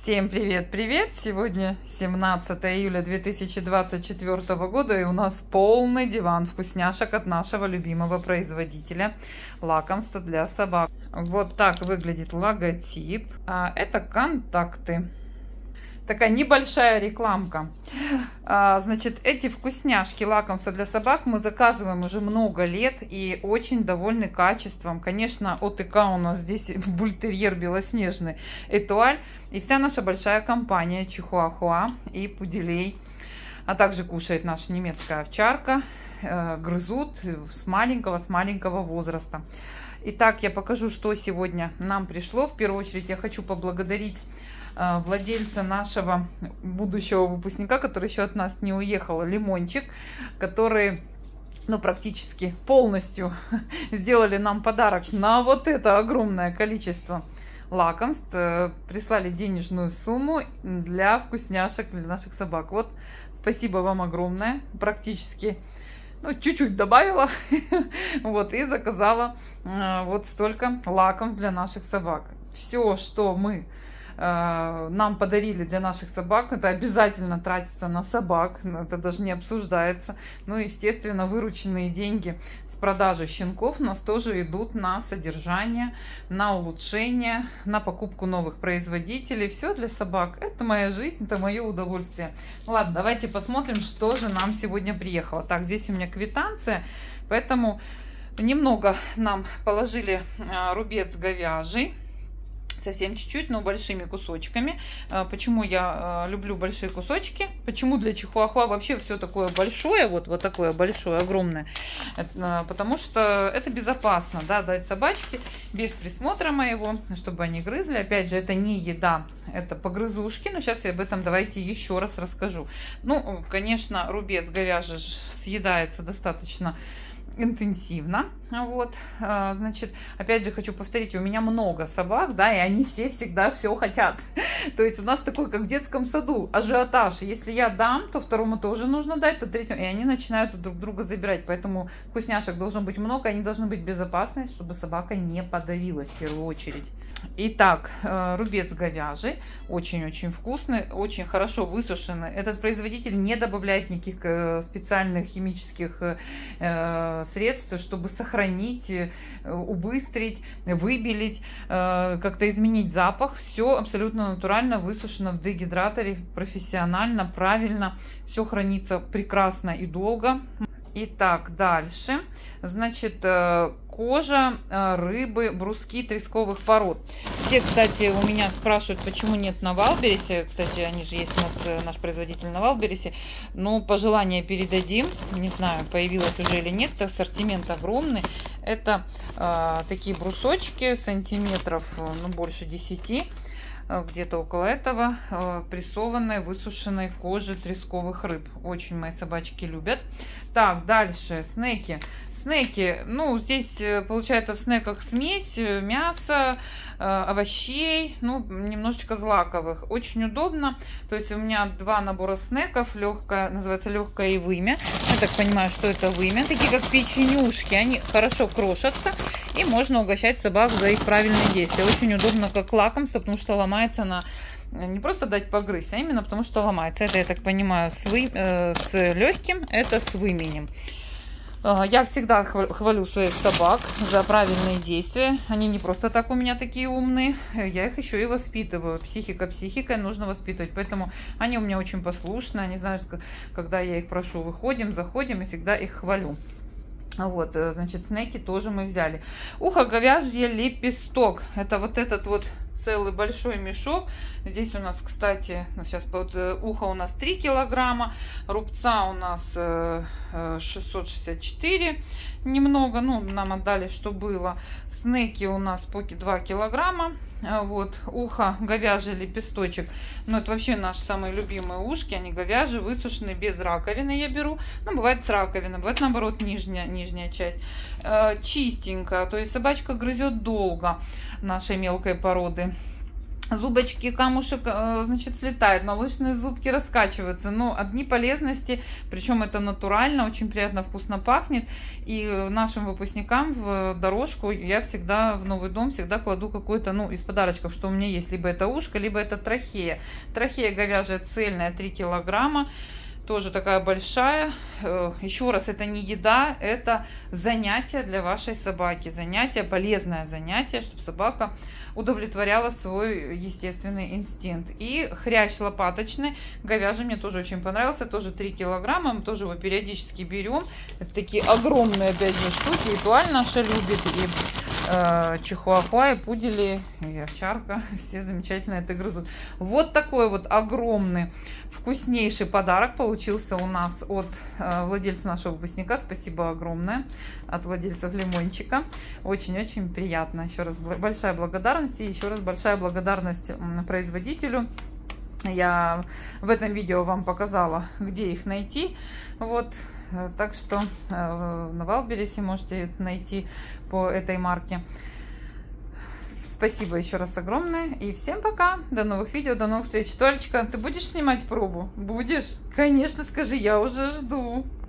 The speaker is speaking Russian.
Всем привет-привет! Сегодня 17 июля 2024 года, и у нас полный диван вкусняшек от нашего любимого производителя лакомства для собак. Вот так выглядит логотип. Это контакты. Такая небольшая рекламка. Значит, эти вкусняшки, лакомства для собак мы заказываем уже много лет и очень довольны качеством. Конечно, ОТК у нас здесь бультерьер белоснежный, Этуаль. И вся наша большая компания Чихуахуа и Пуделей. А также кушает наша немецкая овчарка. Грызут с маленького возраста. Итак, я покажу, что сегодня нам пришло. В первую очередь я хочу поблагодарить владельца нашего будущего выпускника, который еще от нас не уехал, Лимончик, который практически полностью сделали нам подарок на вот это огромное количество лакомств, прислали денежную сумму для вкусняшек для наших собак. Вот, спасибо вам огромное, практически чуть-чуть добавила вот, и заказала вот столько лакомств для наших собак. Все, что нам подарили для наших собак, это обязательно тратится на собак, это даже не обсуждается. Естественно, вырученные деньги с продажи щенков у нас тоже идут на содержание, на улучшение, на покупку новых производителей. Все для собак. Это моя жизнь, это мое удовольствие. Ладно, давайте посмотрим, что же нам сегодня приехало. Так, здесь у меня квитанция, поэтому немного нам положили рубец говяжий. Совсем чуть-чуть, но большими кусочками. Почему я люблю большие кусочки? Почему для чихуахуа вообще все такое большое, вот такое большое, огромное? Потому что это безопасно, да, дать собачке без присмотра моего, чтобы они грызли. Опять же, это не еда, это погрызушки. Но сейчас я об этом давайте еще раз расскажу. Конечно, рубец говяжий съедается достаточно интенсивно. Вот, значит, опять же хочу повторить, у меня много собак, да, и они все всегда все хотят. То есть у нас такой, как в детском саду, ажиотаж. Если я дам, то второму тоже нужно дать, то третьему, и они начинают друг друга забирать. Поэтому вкусняшек должно быть много, они должны быть безопасны, чтобы собака не подавилась в первую очередь. Итак, рубец говяжий, очень-очень вкусный, очень хорошо высушенный. Этот производитель не добавляет никаких специальных химических средств, чтобы сохранить, убыстрить, выбелить, как-то изменить запах. Все абсолютно натурально, высушено в дегидраторе, профессионально, правильно. Все хранится прекрасно и долго. Итак, дальше. Значит, кожа рыбы, бруски тресковых пород. Все, кстати, у меня спрашивают, почему нет на Вайлдберрисе. Кстати, они же есть у нас, наш производитель на Вайлдберрисе. Пожелание передадим. Не знаю, появилось уже или нет. Ассортимент огромный. Это такие брусочки сантиметров, больше 10. Где-то около этого, прессованной, высушенной кожи тресковых рыб. Очень мои собачки любят. Так, дальше снеки. Снеки, здесь получается в снеках смесь мяса, овощей, немножечко злаковых. Очень удобно. То есть у меня два набора снеков, называется легкое и вымя. Я так понимаю, что это вымя. Такие как печенюшки, они хорошо крошатся. И можно угощать собак за их правильные действия. Очень удобно как лакомство, потому что ломается она не просто дать погрызть, а именно потому что ломается. Это, я так понимаю, с легким, это с выменем. Я всегда хвалю своих собак за правильные действия. Они не просто так у меня такие умные. Я их еще и воспитываю. Психика психикой, нужно воспитывать. Поэтому они у меня очень послушные. Они знают, когда я их прошу, выходим, заходим, и всегда их хвалю. Вот, значит, снеки тоже мы взяли. Ухо говяжье лепесток. Это вот этот вот целый большой мешок. Здесь у нас, кстати, сейчас ухо у нас 3 килограмма, рубца у нас 664 немного, нам отдали, что было. Снеки у нас по 2 килограмма. Вот, ухо говяжий лепесточек. Это вообще наши самые любимые ушки. Они говяжьи, высушенные, без раковины я беру. Бывает с раковиной, бывает наоборот нижняя часть. Чистенько, то есть собачка грызет долго нашей мелкой породы. зубочки, камушек, значит, слетает, молочные зубки раскачиваются. Но одни полезности, причем это натурально, очень приятно, вкусно пахнет. И нашим выпускникам в дорожку я всегда в новый дом всегда кладу какой-то, ну, из подарочков, что у меня есть. Либо это ушко, либо это трахея. Трахея говяжья цельная, 3 килограмма. Тоже такая большая. Еще раз, это не еда, это занятие для вашей собаки. Занятие, полезное занятие, чтобы собака удовлетворяла свой естественный инстинкт. И хрящ лопаточный, говяжий, мне тоже очень понравился. Тоже 3 килограмма, мы тоже его периодически берем. Это такие огромные, опять же, штуки. И туаль наша любит, и чихуахуа, и пудели, и овчарка. Все замечательно это грызут. Вот такой вот огромный, вкуснейший подарок получился у нас от владельца нашего выпускника. Спасибо огромное от владельцев Лимончика. Очень-очень приятно. Еще раз большая благодарность. И еще раз большая благодарность производителю. Я в этом видео вам показала, где их найти. Вот. Так что на Вайлдберрисе можете найти по этой марке. Спасибо еще раз огромное. И всем пока. До новых видео, до новых встреч. Толечка, ты будешь снимать пробу? Будешь? Конечно, скажи, я уже жду.